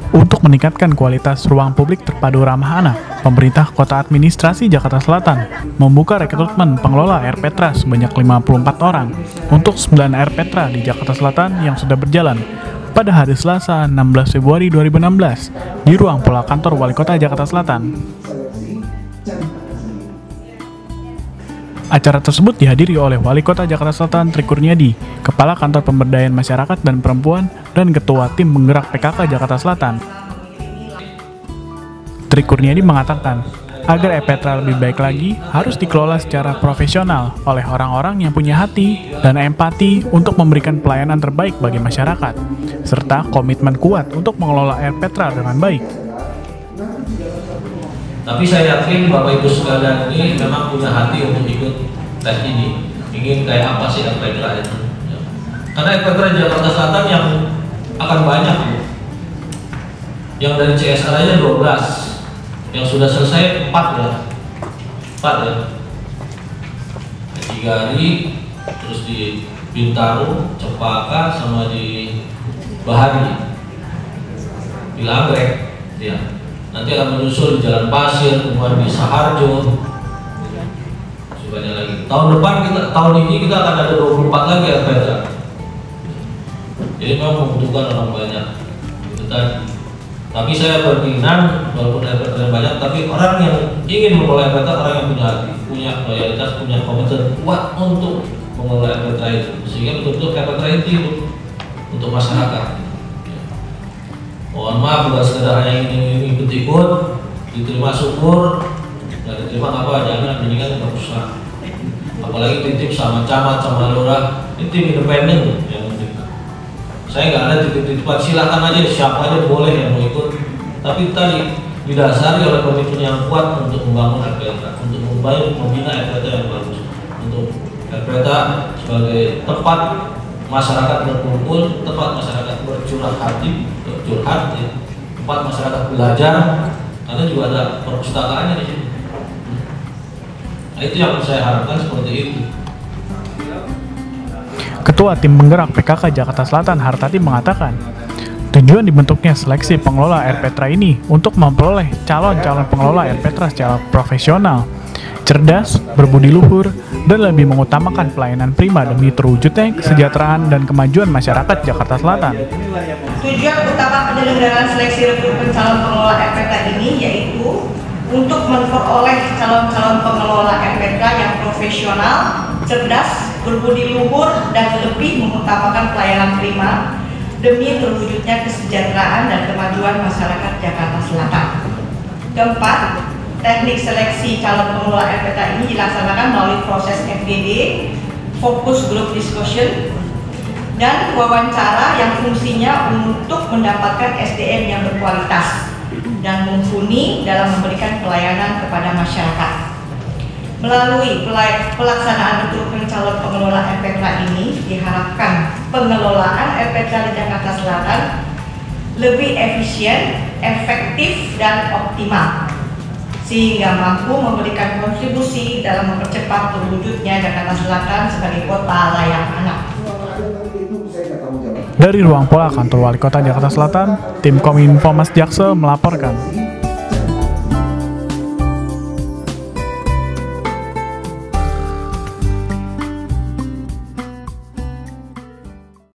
Untuk meningkatkan kualitas ruang publik terpadu ramah anak, pemerintah Kota Administrasi Jakarta Selatan membuka rekrutmen pengelola Air Petra sebanyak 54 orang untuk 9 Air Petra di Jakarta Selatan yang sudah berjalan pada hari Selasa 16 Februari 2016 di ruang pola kantor Wali Kota Jakarta Selatan. Acara tersebut dihadiri oleh Wali Kota Jakarta Selatan Tri Kurniadi, Kepala Kantor Pemberdayaan Masyarakat dan Perempuan, dan Ketua Tim Penggerak PKK Jakarta Selatan. Tri Kurniadi mengatakan, agar Air Petra lebih baik lagi, harus dikelola secara profesional oleh orang-orang yang punya hati dan empati untuk memberikan pelayanan terbaik bagi masyarakat, serta komitmen kuat untuk mengelola Air Petra dengan baik. Tapi saya yakin Bapak Ibu sekalian ini memang punya hati untuk ikut tes ini. Ingin kayak apa sih Air Petra itu? Karena Air Petra Jakarta Selatan yang akan banyak. Yang dari CSR aja 12. Yang sudah selesai 4 ya. 4 ya. Di Tigari, terus di Bintaro, Cempaka, sama di Bahari. Di Langgrek, ya. Nanti akan menyusul di Jalan Pasir, kemudian di Saharjo, sebanyak lagi. Tahun ini kita akan ada 24 lagi Air Petra. Jadi memang membutuhkan orang banyak. Itu tadi. Tapi saya berkeinginan walaupun Air Petra banyak, tapi orang yang ingin mengelola Air Petra, orang yang punya hati, punya loyalitas, punya komitmen kuat untuk mengelola Air Petra itu, sehingga betul-betul Air Petra itu untuk masyarakat. Mohon maaf bukan sekedar hanya ingin ikut-ikut, diterima syukur, nggak diterima apa, jangan, ini kan nggak usah. Apalagi titip sama camat, sama lurah, ini tim independen yang penting. Saya nggak ada titip-titipan, silakan aja, siapa aja boleh yang mau ikut. Tapi tadi didasari oleh komitmen yang kuat untuk membangun Air Petra, untuk membina Air Petra yang bagus, untuk Air Petra sebagai tempat masyarakat berkumpul, tempat masyarakat bercurah hati, curhat, ya. Tempat masyarakat belajar, karena juga ada perpustakaannya di sini. Nah, itu yang saya harapkan seperti itu. Ketua Tim Penggerak PKK Jakarta Selatan Hartati mengatakan, tujuan dibentuknya seleksi pengelola Air Petra ini untuk memperoleh calon-calon pengelola Air Petra secara profesional, cerdas, berbudi luhur, dan lebih mengutamakan pelayanan prima demi terwujudnya kesejahteraan dan kemajuan masyarakat Jakarta Selatan. Tujuan utama penyelenggaraan seleksi rekrutmen calon pengelola Air Petra ini yaitu untuk memperoleh calon-calon pengelola Air Petra yang profesional, cerdas, berbudi luhur, dan lebih mengutamakan pelayanan prima demi terwujudnya kesejahteraan dan kemajuan masyarakat Jakarta Selatan. Keempat, teknik seleksi calon pengelola Air Petra ini dilaksanakan melalui proses FGD, Focus Group Discussion, dan wawancara yang fungsinya untuk mendapatkan SDM yang berkualitas dan mumpuni dalam memberikan pelayanan kepada masyarakat. Melalui pelaksanaan rekrutmen calon pengelola Air Petra ini, diharapkan pengelolaan Air Petra di Jakarta Selatan lebih efisien, efektif, dan optimal, sehingga mampu memberikan kontribusi dalam mempercepat terwujudnya Jakarta Selatan sebagai kota layak anak. Dari ruang pola kantor Wali Kota Jakarta Selatan, tim Kominfo Mas Jaksel melaporkan.